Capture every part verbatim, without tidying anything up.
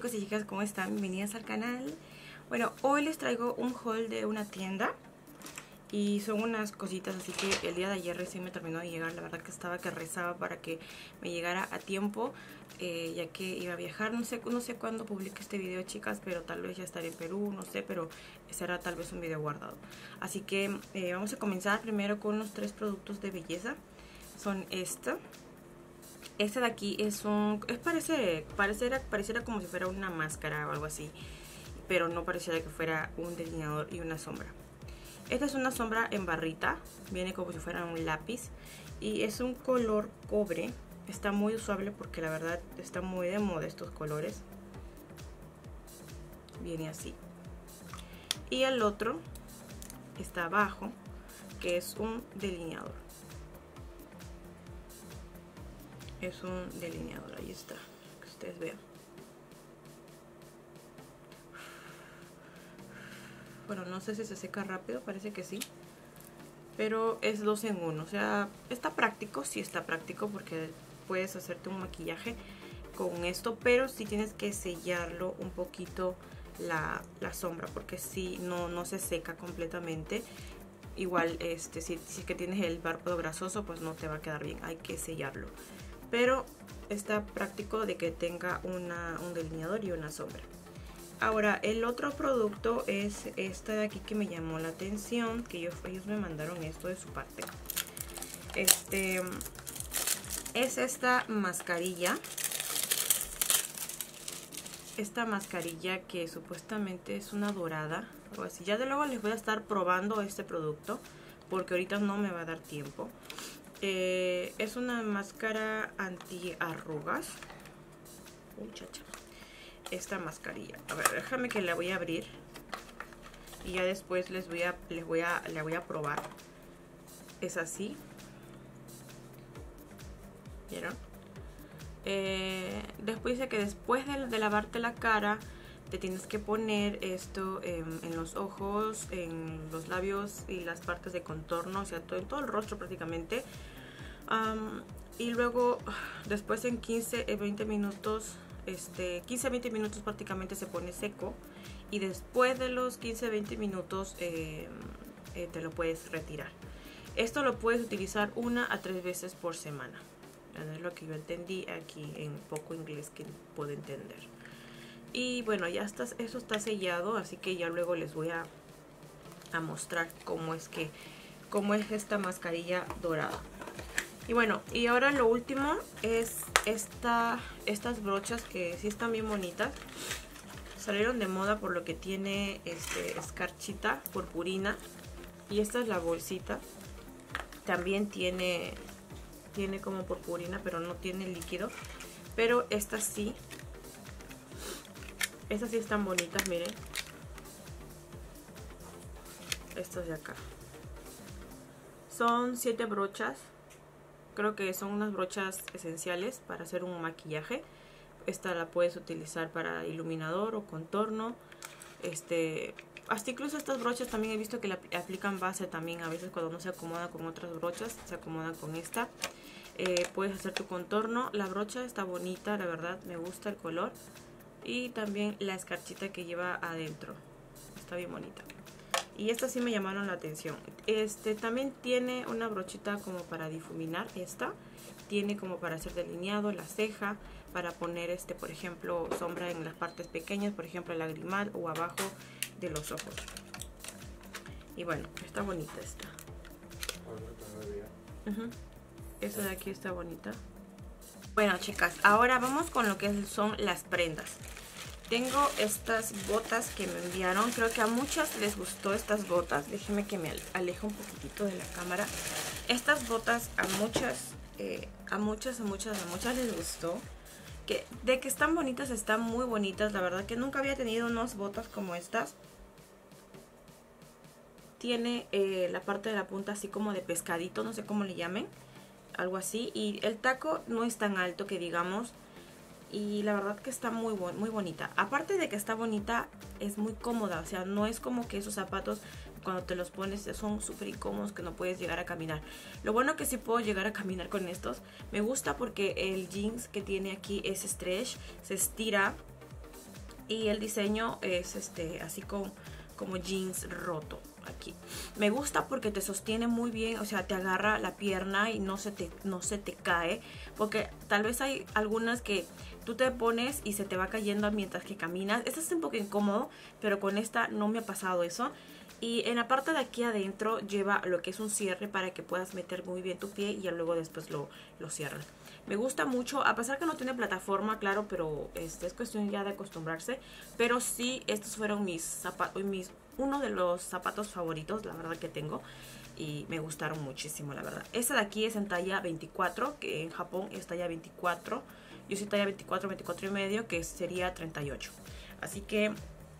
chicos y chicas, ¿cómo están? Bienvenidas al canal. Bueno, hoy les traigo un haul de una tienda y son unas cositas, así que el día de ayer recién me terminó de llegar. La verdad que estaba que rezaba para que me llegara a tiempo, eh, ya que iba a viajar. No sé, no sé cuándo publique este video, chicas, pero tal vez ya estaré en Perú, no sé, pero será tal vez un video guardado. Así que eh, vamos a comenzar primero con los tres productos de belleza. Son esta. Este de aquí es un... Es parece, pareciera, pareciera como si fuera una máscara o algo así, pero no pareciera que fuera un delineador y una sombra. Esta es una sombra en barrita, viene como si fuera un lápiz y es un color cobre. Está muy usable porque la verdad está muy de moda estos colores. Viene así. Y el otro está abajo, que es un delineador. Es un delineador, ahí está, que ustedes vean. Bueno, no sé si se seca rápido, parece que sí, pero es dos en uno, o sea, está práctico, sí está práctico porque puedes hacerte un maquillaje con esto, pero sí tienes que sellarlo un poquito la, la sombra, porque si no, no se seca completamente. Igual, este, si, si es que tienes el párpado grasoso, pues no te va a quedar bien, hay que sellarlo. Pero está práctico de que tenga una, un delineador y una sombra. Ahora, el otro producto es esta de aquí que me llamó la atención, que ellos, ellos me mandaron esto de su parte. Este es esta mascarilla. Esta mascarilla que supuestamente es una dorada, algo así. Ya de luego les voy a estar probando este producto, porque ahorita no me va a dar tiempo. Eh, es una máscara anti arrugas. Muchacha, esta mascarilla, a ver, déjame que la voy a abrir y ya después les voy a les voy a la voy a probar. Es así, ¿vieron? Eh, después dice que después de, de lavarte la cara te tienes que poner esto en, en los ojos, en los labios y las partes de contorno, o sea, todo, en todo el rostro prácticamente. Um, y luego después en quince a veinte minutos, este, quince a veinte minutos prácticamente se pone seco. Y después de los quince a veinte minutos eh, eh, te lo puedes retirar. Esto lo puedes utilizar una a tres veces por semana. Es lo que yo entendí aquí en poco inglés que puedo entender. Y bueno, ya está, eso está sellado, así que ya luego les voy a, a mostrar cómo es que cómo es esta mascarilla dorada. Y bueno, y ahora lo último es esta, estas brochas que sí están bien bonitas. Salieron de moda por lo que tiene este, escarchita, purpurina. Y esta es la bolsita. También tiene... Tiene como purpurina, pero no tiene líquido. Pero estas sí. Estas sí están bonitas, miren. Estas de acá. Son siete brochas. Creo que son unas brochas esenciales para hacer un maquillaje. Esta la puedes utilizar para iluminador o contorno. Este... Hasta incluso estas brochas también he visto que le aplican base también. A veces cuando no se acomoda con otras brochas, se acomodan con esta. Eh, puedes hacer tu contorno. La brocha está bonita, la verdad, me gusta el color. Y también la escarchita que lleva adentro. Está bien bonita. Y estas sí me llamaron la atención. Este también tiene una brochita como para difuminar. Esta tiene como para hacer delineado, la ceja. Para poner, este por ejemplo, sombra en las partes pequeñas. Por ejemplo, el lagrimal o abajo de los ojos. Y bueno, está bonita esta. Uh-huh. Esta de aquí está bonita. Bueno, chicas, ahora vamos con lo que son las prendas. Tengo estas botas que me enviaron. Creo que a muchas les gustó estas botas. Déjenme que me aleje un poquitito de la cámara. Estas botas a muchas, eh, a muchas, a muchas, a muchas les gustó. Que, de que están bonitas, están muy bonitas. La verdad que nunca había tenido unas botas como estas. Tiene eh, la parte de la punta así como de pescadito, no sé cómo le llamen. Algo así. Y el taco no es tan alto que digamos. Y la verdad que está muy, muy bonita. Aparte de que está bonita, es muy cómoda. O sea, no es como que esos zapatos cuando te los pones son súper incómodos que no puedes llegar a caminar. Lo bueno que sí puedo llegar a caminar con estos. Me gusta porque el jeans que tiene aquí es stretch, se estira Y el diseño es este así con, como jeans roto aquí. Me gusta porque te sostiene muy bien, o sea, te agarra la pierna y no se te, no se te cae. Porque tal vez hay algunas que tú te pones y se te va cayendo mientras que caminas. Esta es un poco incómodo, pero con esta no me ha pasado eso. Y en la parte de aquí adentro lleva lo que es un cierre para que puedas meter muy bien tu pie y ya luego después lo, lo cierras. Me gusta mucho, a pesar que no tiene plataforma, claro, pero este, es cuestión ya de acostumbrarse. Pero sí, estos fueron mis zapatos, mis, uno de los zapatos favoritos, la verdad que tengo. Y me gustaron muchísimo, la verdad. Esta de aquí es en talla veinticuatro, que en Japón es talla veinticuatro. Yo soy talla veinticuatro, veinticuatro y medio, que sería treinta y ocho. Así que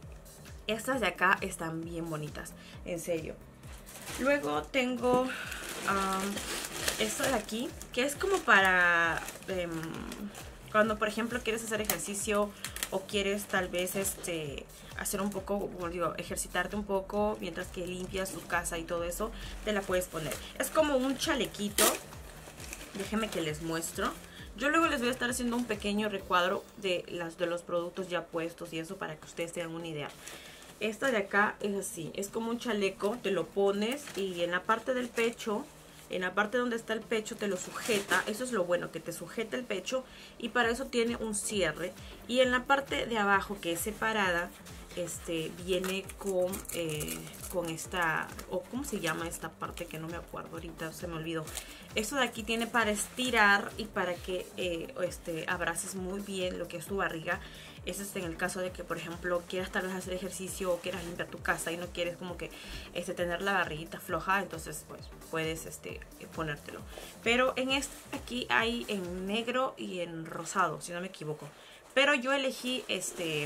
estas de acá están bien bonitas, en serio. Luego tengo um, esto de aquí, que es como para um, cuando por ejemplo quieres hacer ejercicio o quieres tal vez este hacer un poco, como digo, ejercitarte un poco mientras que limpias tu casa y todo eso, te la puedes poner. Es como un chalequito. Déjenme que les muestro. Yo luego les voy a estar haciendo un pequeño recuadro de, las, de los productos ya puestos y eso para que ustedes tengan una idea. Esta de acá es así, es como un chaleco, te lo pones y en la parte del pecho, en la parte donde está el pecho te lo sujeta. Eso es lo bueno, que te sujeta el pecho y para eso tiene un cierre. Y en la parte de abajo, que es separada, este viene con, eh, con esta, o ¿cómo se llama esta parte? Que no me acuerdo ahorita, se me olvidó. Esto de aquí tiene para estirar y para que eh, este, abraces muy bien lo que es tu barriga. Eso es en el caso de que, por ejemplo, quieras tal vez hacer ejercicio o quieras limpiar tu casa y no quieres como que este, tener la barriguita floja, entonces pues puedes este, ponértelo. Pero en este aquí hay en negro y en rosado, si no me equivoco. Pero yo elegí este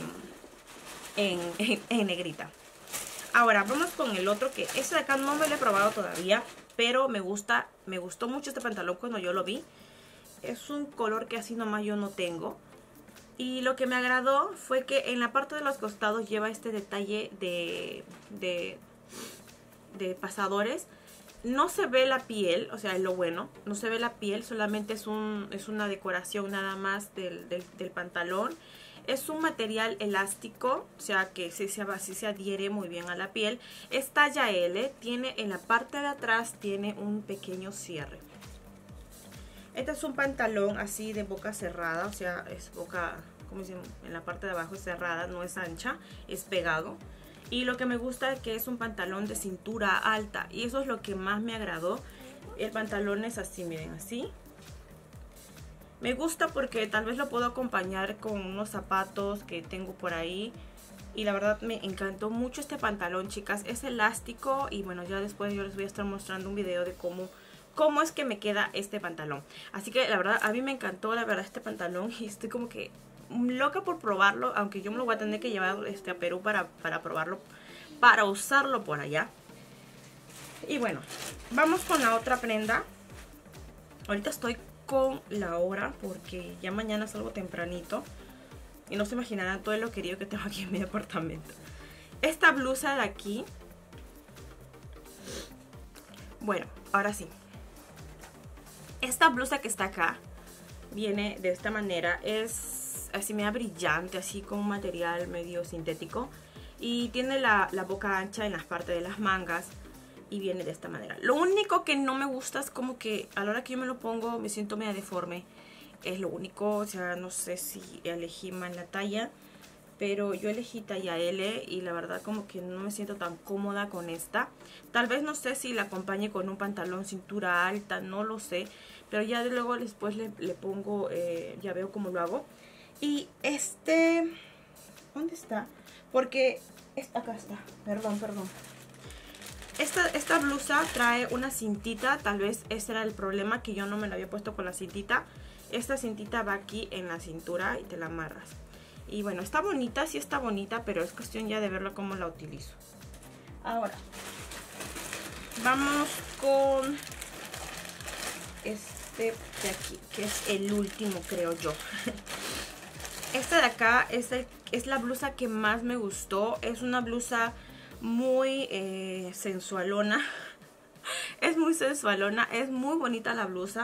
en, en, en negrita. Ahora vamos con el otro, que este de acá no me lo he probado todavía, pero me gusta, me gustó mucho este pantalón cuando yo lo vi. Es un color que así nomás yo no tengo. Y lo que me agradó fue que en la parte de los costados lleva este detalle de, de, de pasadores. No se ve la piel, o sea, es lo bueno. No se ve la piel, solamente es, un, es una decoración nada más del, del, del pantalón. Es un material elástico, o sea que sí se, sí se adhiere muy bien a la piel. Es talla L, tiene en la parte de atrás tiene un pequeño cierre. Este es un pantalón así de boca cerrada, o sea, es boca, como dicen, en la parte de abajo es cerrada, no es ancha, es pegado. Y lo que me gusta es que es un pantalón de cintura alta y eso es lo que más me agradó. El pantalón es así, miren, así. Me gusta porque tal vez lo puedo acompañar con unos zapatos que tengo por ahí. Y la verdad me encantó mucho este pantalón, chicas. Es elástico y bueno, ya después yo les voy a estar mostrando un video de cómo... cómo es que me queda este pantalón. Así que la verdad a mí me encantó la verdad este pantalón y estoy como que loca por probarlo, aunque yo me lo voy a tener que llevar este, a Perú para, para probarlo, para usarlo por allá. Y bueno, vamos con la otra prenda. Ahorita estoy con la hora porque ya mañana salgo tempranito y no se imaginarán todo lo querido que tengo aquí en mi departamento. Esta blusa de aquí, bueno, ahora sí. Esta blusa que está acá viene de esta manera, es así media brillante, así con un material medio sintético y tiene la, la boca ancha en las partes de las mangas y viene de esta manera. Lo único que no me gusta es como que a la hora que yo me lo pongo me siento media deforme, es lo único, o sea, no sé si elegí mal la talla, pero yo elegí talla L y la verdad como que no me siento tan cómoda con esta. Tal vez no sé si la acompañe con un pantalón cintura alta, no lo sé. Pero ya de luego después le, le pongo, eh, ya veo cómo lo hago. Y este, ¿dónde está? Porque, esta, acá está, perdón, perdón. Esta, esta blusa trae una cintita, tal vez ese era el problema, que yo no me la había puesto con la cintita. Esta cintita va aquí en la cintura y te la amarras. Y bueno, está bonita, sí está bonita, pero es cuestión ya de verlo cómo la utilizo. Ahora, vamos con este de aquí, que es el último, creo yo. Esta de acá es, el, es la blusa que más me gustó. Es una blusa muy eh, sensualona. Es muy sensualona, es muy bonita la blusa.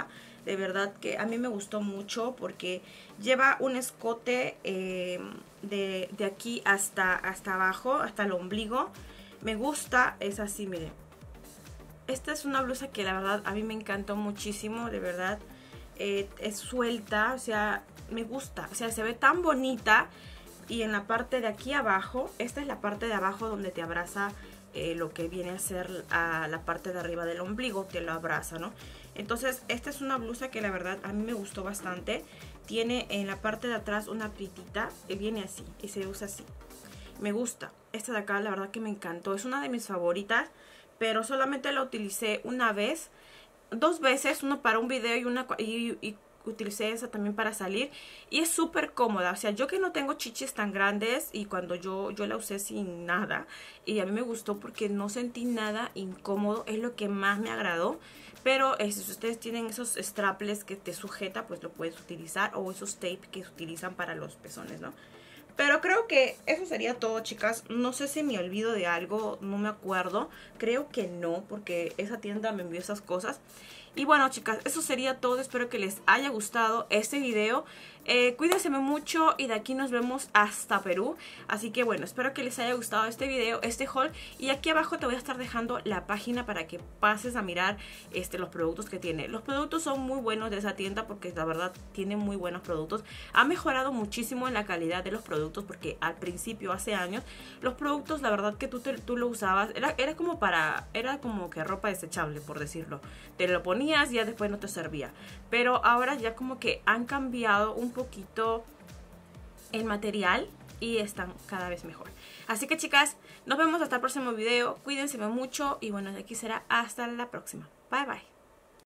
De verdad que a mí me gustó mucho porque lleva un escote eh, de, de aquí hasta, hasta abajo, hasta el ombligo. Me gusta, es así, miren. Esta es una blusa que la verdad a mí me encantó muchísimo, de verdad. Eh, es suelta, o sea, me gusta. O sea, se ve tan bonita. Y en la parte de aquí abajo, esta es la parte de abajo donde te abraza eh, lo que viene a ser a la parte de arriba del ombligo, te lo abraza, ¿no? Entonces, esta es una blusa que la verdad a mí me gustó bastante. Tiene en la parte de atrás una prietita que viene así y se usa así. Me gusta. Esta de acá la verdad que me encantó. Es una de mis favoritas, pero solamente la utilicé una vez, dos veces, uno para un video y una y, y utilicé esa también para salir. Y es súper cómoda. O sea, yo que no tengo chichis tan grandes y cuando yo, yo la usé sin nada. Y a mí me gustó porque no sentí nada incómodo. Es lo que más me agradó. Pero eh, si ustedes tienen esos strapless que te sujeta, pues lo puedes utilizar. O esos tape que se utilizan para los pezones, ¿no? Pero creo que eso sería todo, chicas. No sé si me olvido de algo, no me acuerdo. Creo que no, porque esa tienda me envió esas cosas. Y bueno, chicas, eso sería todo. Espero que les haya gustado este video. Eh, cuídense mucho y de aquí nos vemos hasta Perú. Así que bueno, espero que les haya gustado este video, este haul. Y aquí abajo te voy a estar dejando la página para que pases a mirar este, los productos que tiene. Los productos son muy buenos de esa tienda porque la verdad tiene muy buenos productos. Ha mejorado muchísimo en la calidad de los productos porque al principio, hace años, los productos, la verdad que tú, te, tú lo usabas, era, era como para, era como que ropa desechable, por decirlo. Te lo ponías y ya después no te servía. Pero ahora ya como que han cambiado un poquito el material y están cada vez mejor. Así que chicas, nos vemos hasta el próximo video. Cuídense mucho y bueno, de aquí será hasta la próxima. Bye bye.